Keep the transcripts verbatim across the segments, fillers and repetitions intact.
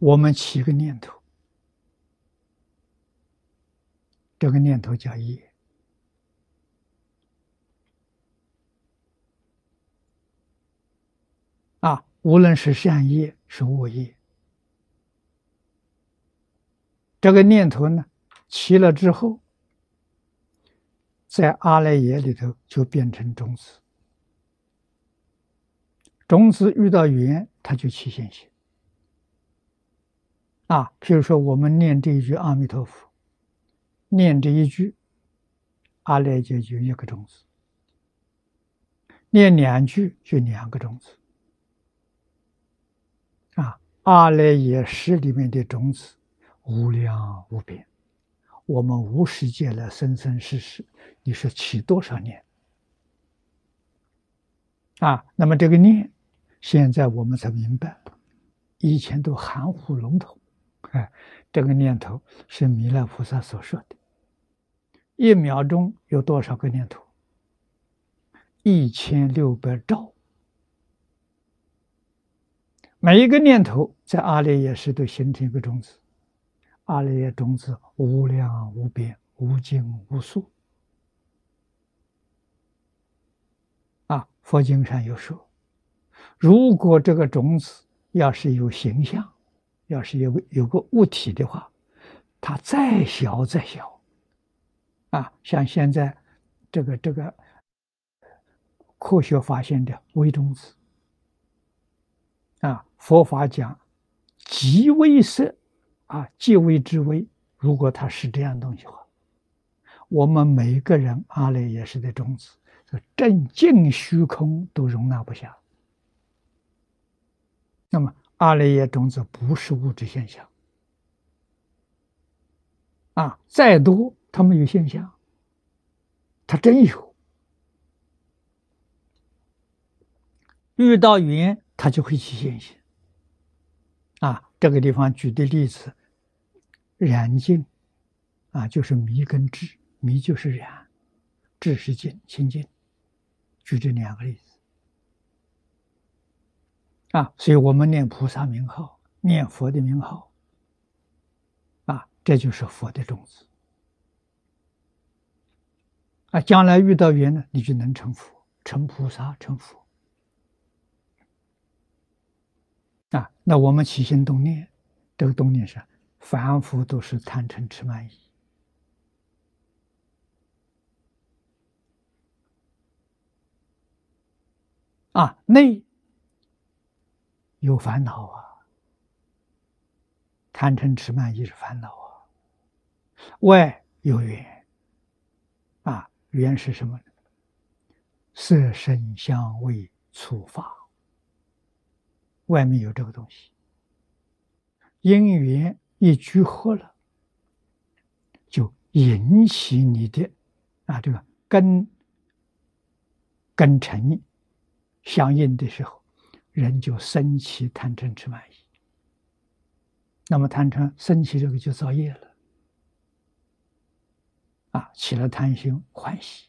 我们起个念头，这个念头叫业。啊，无论是善业是恶业，这个念头呢起了之后，在阿赖耶里头就变成种子，种子遇到缘，它就起现行。啊，譬如说我们念这一句阿弥陀佛，念这一句，阿赖耶就一个种子；念两句就两个种子。啊，阿赖耶识里面的种子无量无边，我们无始劫来生生世世，你说起多少念？啊，那么这个念，现在我们才明白，以前都含糊笼统。哎，这个念头是弥勒菩萨所说的，一秒钟有多少个念头？一千六百兆。每一个念头在阿赖耶识都形成一个种子，阿赖耶种子无量无边，无尽无数。啊，佛经上有说，如果这个种子要是有形象，要是有个有个物体的话，它再小再小，啊，像现在这个这个科学发现的微中子，啊，佛法讲极微色，啊，极微之微。如果它是这样东西的话，我们每个人阿赖耶识的种子，正净虚空都容纳不下。那么阿赖耶种子不是物质现象，啊，再多它没有现象，它真有。遇到缘，它就会起现行。啊，这个地方举的例子，染净，啊，就是迷跟智，迷就是染，智是净清净。举这两个例子。啊，所以我们念菩萨名号，念佛的名号，啊，这就是佛的种子。啊，将来遇到缘呢，你就能成佛、成菩萨、成佛。啊，那我们起心动念，这个动念上，凡夫都是贪嗔痴慢疑。啊，内有烦恼啊，贪嗔痴慢疑是烦恼啊。外有缘，啊，缘是什么呢？色声香味触法，外面有这个东西。因缘一聚合了，就引起你的啊这个根根尘相应的时候，人就生起贪嗔痴慢疑。那么贪嗔生起这个就造业了，啊，起了贪心欢喜，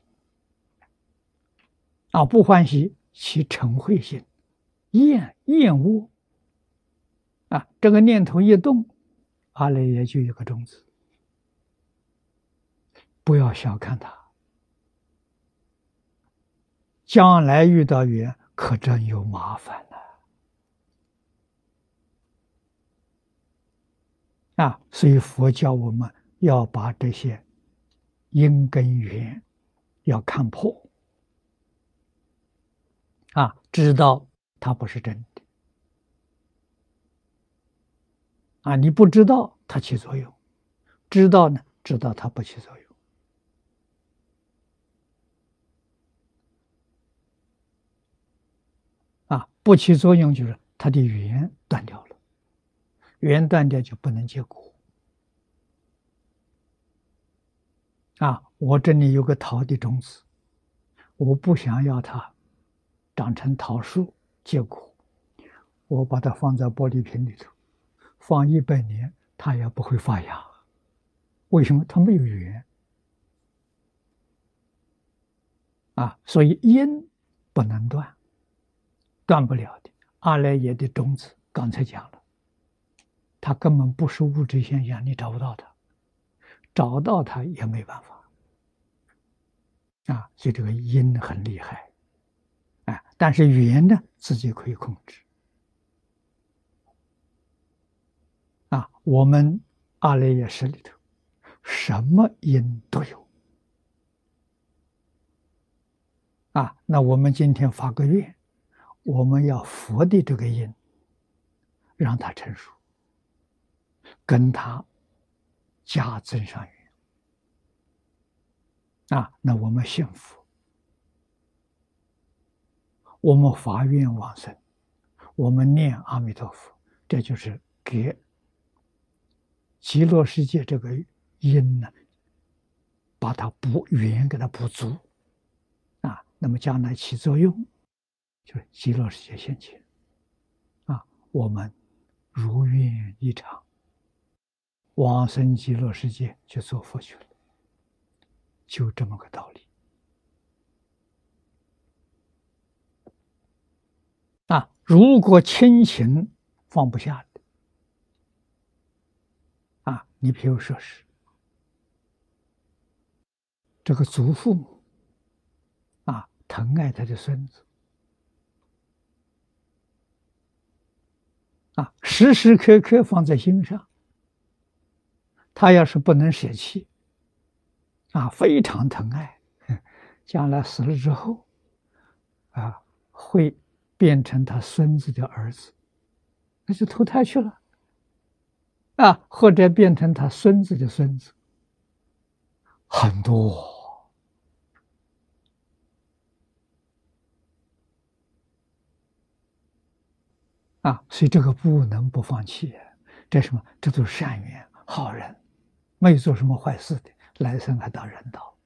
啊，不欢喜起嗔恚心，厌厌恶，啊，这个念头一动，阿赖耶就有个种子。不要小看它，将来遇到缘可真有麻烦了。啊，所以佛教我们要把这些因跟缘要看破，啊，知道它不是真的，啊，你不知道它起作用，知道呢，知道它不起作用。啊，不起作用就是它的缘断掉了，缘断掉就不能结果。啊，我这里有个桃的种子，我不想要它长成桃树结果，我把它放在玻璃瓶里头，放一百年它也不会发芽。为什么？它没有缘。啊，所以因不能断，断不了的。阿赖耶的种子刚才讲了， 它根本不是物质现象，你找不到它，找到它也没办法啊。所以这个因很厉害，啊，但是缘呢，自己可以控制啊。我们阿赖耶识里头，什么因都有啊。那我们今天发个愿，我们要佛的这个因，让它成熟，跟它加增上缘啊。那我们信佛，我们发愿往生，我们念阿弥陀佛，这就是给极乐世界这个因呢，把它补缘给它补足啊。那么将来起作用，就是极乐世界现前啊，我们如愿以偿，往生极乐世界就做佛去了，就这么个道理啊。如果亲情放不下的啊，你比如说是这个祖父母啊，疼爱他的孙子啊，时时刻刻放在心上，他要是不能舍弃啊，非常疼爱，将来死了之后啊，会变成他孙子的儿子，那就投胎去了啊，或者变成他孙子的孙子，很多啊，所以这个不能不放弃。这什么？这都是善缘好人，没做什么坏事的，来生还到人道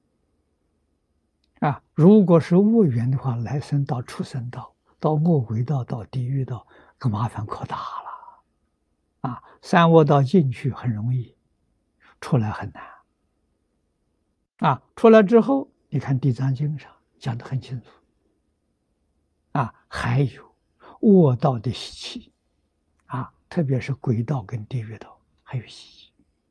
啊。如果是恶缘的话，来生到畜生道、到恶鬼道、到地狱道，可麻烦可大了啊。三恶道进去很容易，出来很难啊。出来之后，你看《地藏经》上讲得很清楚啊，还有恶道的习气啊，特别是鬼道跟地狱道还有习气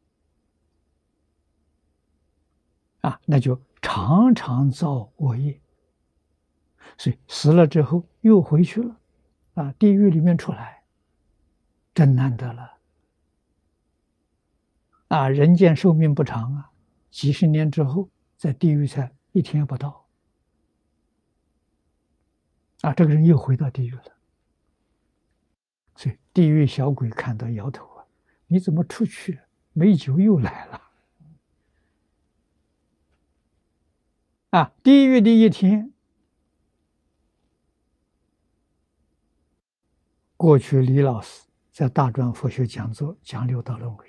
啊，那就常常造恶业，所以死了之后又回去了啊，地狱里面出来，真难得了啊！人间寿命不长啊，几十年之后在地狱才一天不到啊，这个人又回到地狱了。所以地狱小鬼看到摇头啊，你怎么出去没久又来了啊？地狱的一天，过去李老师在大专佛学讲座讲六道轮回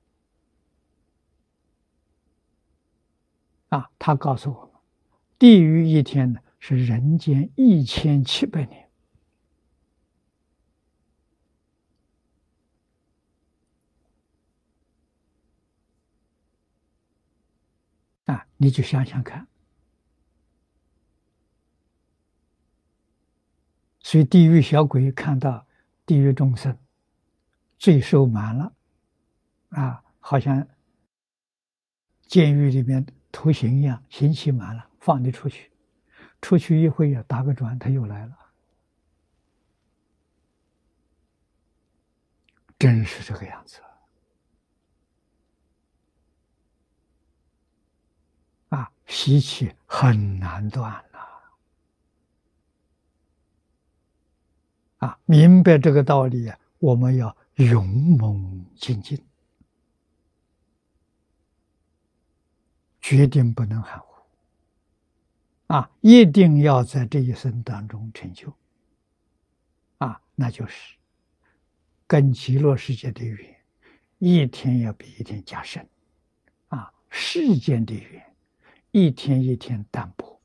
啊，他告诉我们，地狱一天呢是人间一千七百年啊，你就想想看。所以地狱小鬼看到地狱众生罪受满了啊，好像监狱里面徒刑一样，刑期满了，放你出去，出去一会儿打个转，他又来了，真是这个样子啊！习气很难断了啊！明白这个道理，我们要勇猛精进，决定不能含糊啊！一定要在这一生当中成就啊！那就是跟极乐世界的缘，一天要比一天加深啊！世间的缘，一天一天淡薄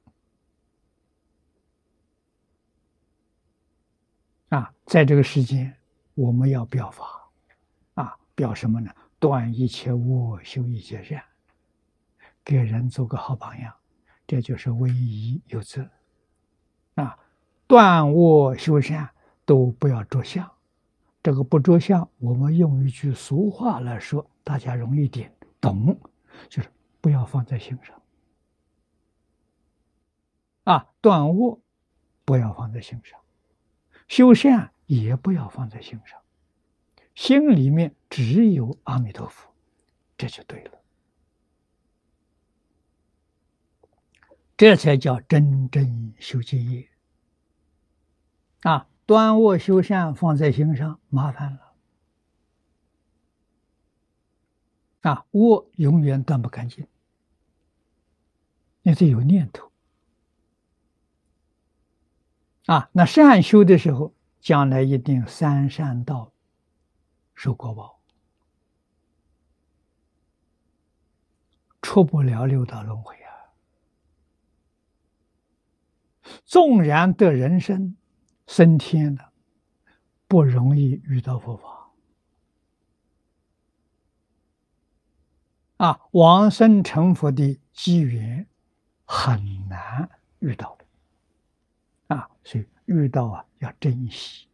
啊！在这个世间，我们要表法啊，表什么呢？断一切恶，修一切善，给人做个好榜样，这就是唯一有责啊！断恶修善都不要着相， 这个不着相，我们用一句俗话来说，大家容易点懂，就是不要放在心上。啊，断恶不要放在心上，修善也不要放在心上，心里面只有阿弥陀佛，这就对了。这才叫真正修戒业。啊，断恶修善放在心上，麻烦了。啊，恶永远断不干净，你得有念头。啊，那善修的时候，将来一定三善道受果报，出不了六道轮回啊。纵然得人生升天了，不容易遇到佛法。啊，往生成佛的机缘很难遇到的。啊，所以遇到啊要珍惜。